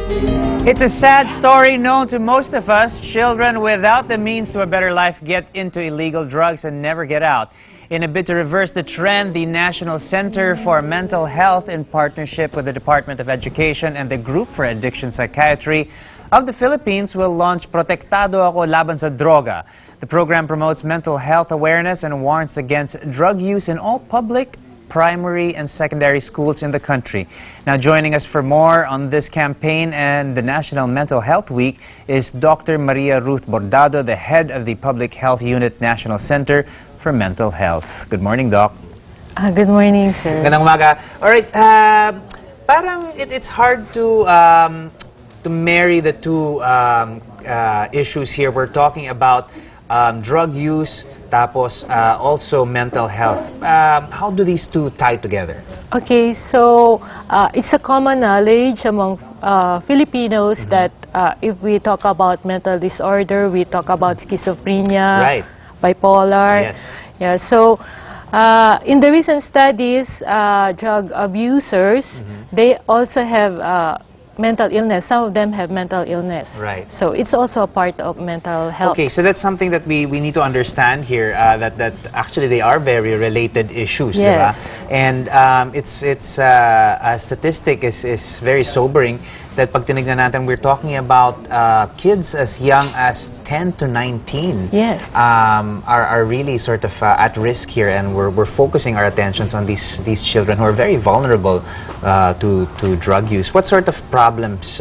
It's a sad story known to most of us. Children without the means to a better life get into illegal drugs and never get out. In a bid to reverse the trend, the National Center for Mental Health, in partnership with the Department of Education and the Group for Addiction Psychiatry of the Philippines, will launch Protektado Ako Laban sa Droga. The program promotes mental health awareness and warns against drug use in all public, primary and secondary schools in the country. Now, joining us for more on this campaign and the National Mental Health Week is Dr. Maria Ruth Bordado, the head of the Public Health Unit National Center for Mental Health. Good morning, Doc. Good morning, sir. Gandang umaga. All right, parang it's hard to marry the two issues here. We're talking about drug use, tapos also mental health. How do these two tie together? Okay, so it's a common knowledge among Filipinos that if we talk about mental disorder, we talk about schizophrenia, Right. bipolar. Yes. Yeah, so in the recent studies, drug abusers, they also have mental illness. Some of them have mental illness. Right. So it's also a part of mental health. Okay, so that's something that we need to understand here, that actually they are very related issues. Yes. Diba? And it's a statistic is very sobering that pag tinignan natin, we're talking about kids as young as 10 to 19 Yes. are really sort of at risk here, and we're focusing our attentions on these children who are very vulnerable to drug use. What sort of problems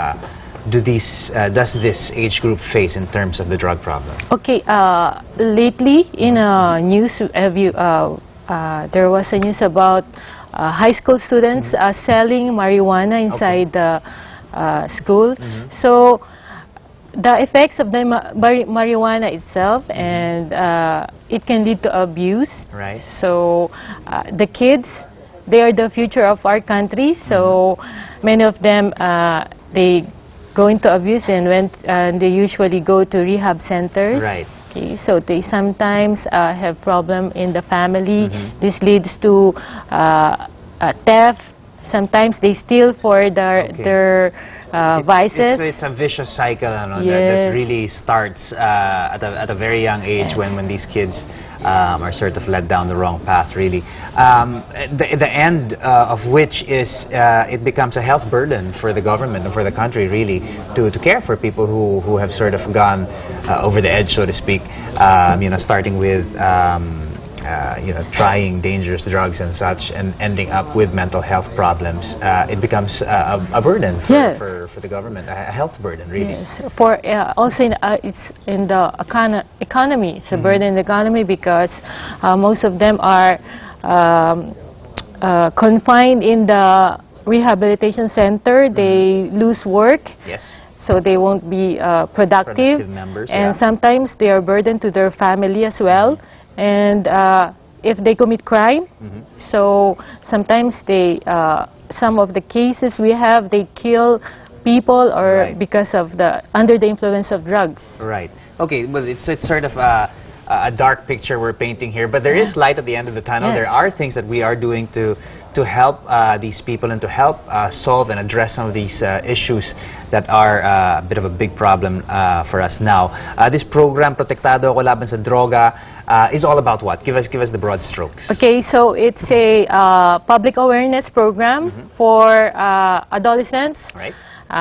does this age group face in terms of the drug problem? Okay, lately in news, there was a news about high school students selling marijuana inside the school. So the effects of the marijuana itself, and it can lead to abuse. Right. So the kids, they are the future of our country. So many of them, they go into abuse, and they usually go to rehab centers. Right. Okay, so they sometimes have problem in the family. This leads to theft. Sometimes they steal for their vices. It's a vicious cycle, that Yes. really starts at a very young age, when these kids are sort of led down the wrong path, really. The end of which is it becomes a health burden for the government and for the country, really, to care for people who have sort of gone over the edge, so to speak. Starting with trying dangerous drugs and such, and ending up with mental health problems. It becomes a burden for the government, a health burden, really. Yes. For also it's in the economy. It's a burden in the economy because most of them are confined in the rehabilitation center. They lose work. Yes. So they won't be productive members, and sometimes they are burden to their family as well. And if they commit crime, so sometimes they, some of the cases we have, they kill people or because of under the influence of drugs. Right. Okay, well, it's sort of a dark picture we're painting here, but there is light at the end of the tunnel. There are things that we are doing to help these people and to help solve and address some of these issues that are a bit of a big problem for us now. This program, Protektado Ako Laban sa Droga, is all about what? Give us the broad strokes. Okay, so it's a public awareness program for adolescents. Right.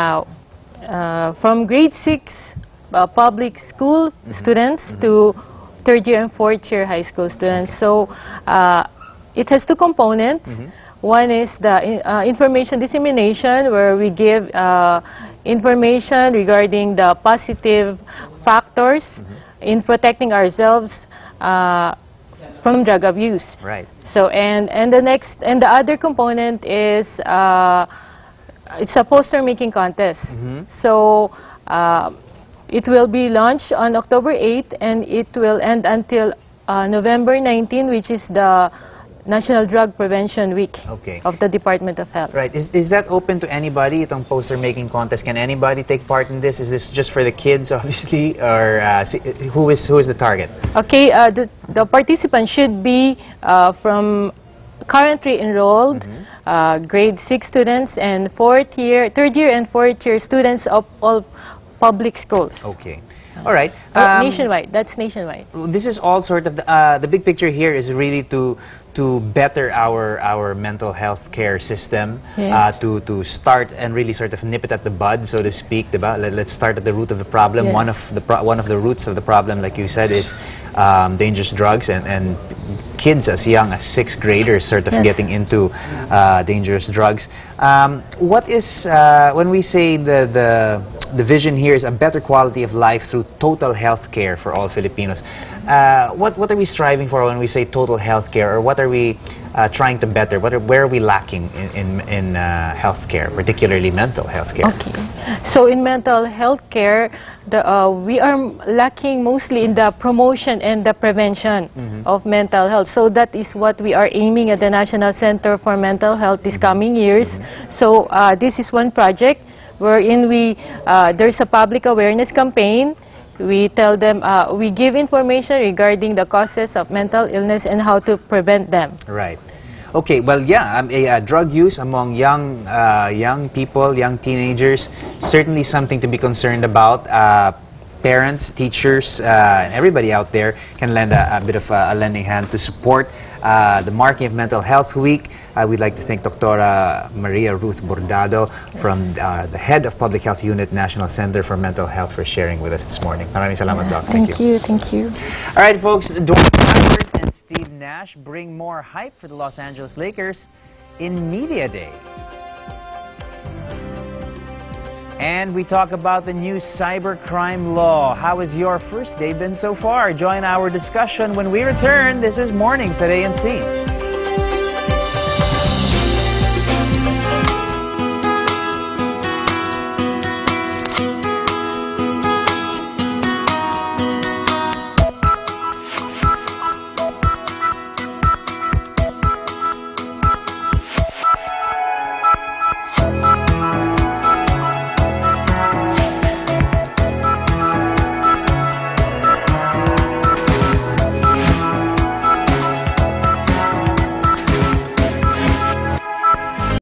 From grade 6 public school students to third year and fourth year high school students. So it has two components. One is the information dissemination, where we give information regarding the positive factors in protecting ourselves from drug abuse. Right. So and the other component is it's a poster making contest. So it will be launched on October 8th, and it will end until November 19, which is the National Drug Prevention Week of the Department of Health. Right. Is that open to anybody, itong poster making contest? Can anybody take part in this? Is this just for the kids, obviously, or who is the target? Okay, the participants should be from currently enrolled grade 6 students and third year and fourth year students of all public schools. Okay. All right. Nationwide. That's nationwide. This is all sort of the big picture here is really to better our mental health care system, Yes. to start and really sort of nip it at the bud, so to speak. Let's start at the root of the problem. Yes. One of the roots of the problem, like you said, is dangerous drugs and kids as young as 6th graders sort of Yes. getting into dangerous drugs. What is when we say the vision here is a better quality of life through total health care for all Filipinos? What are we striving for when we say total health care, or what are we trying to better? Where are we lacking in health care, particularly mental health care? Okay. So in mental health care, we are lacking mostly in the promotion and the prevention of mental health. So that is what we are aiming at the National Center for Mental Health this coming years. So this is one project wherein there's a public awareness campaign. We tell them, we give information regarding the causes of mental illness and how to prevent them. Right. Okay, well, yeah, drug use among young people, young teenagers, certainly something to be concerned about. Parents, teachers, and everybody out there can lend a bit of a lending hand to support the marking of Mental Health Week. We'd like to thank Dr. Maria Ruth Bordado from the head of Public Health Unit, National Center for Mental Health, for sharing with us this morning. Maraming salamat, Doc. Thank you. Thank you. All right, folks, Dwayne Hayward and Steve Nash bring more hype for the Los Angeles Lakers in Media Day. And we talk about the new cybercrime law. How has your first day been so far? Join our discussion when we return. This is Mornings at ANC.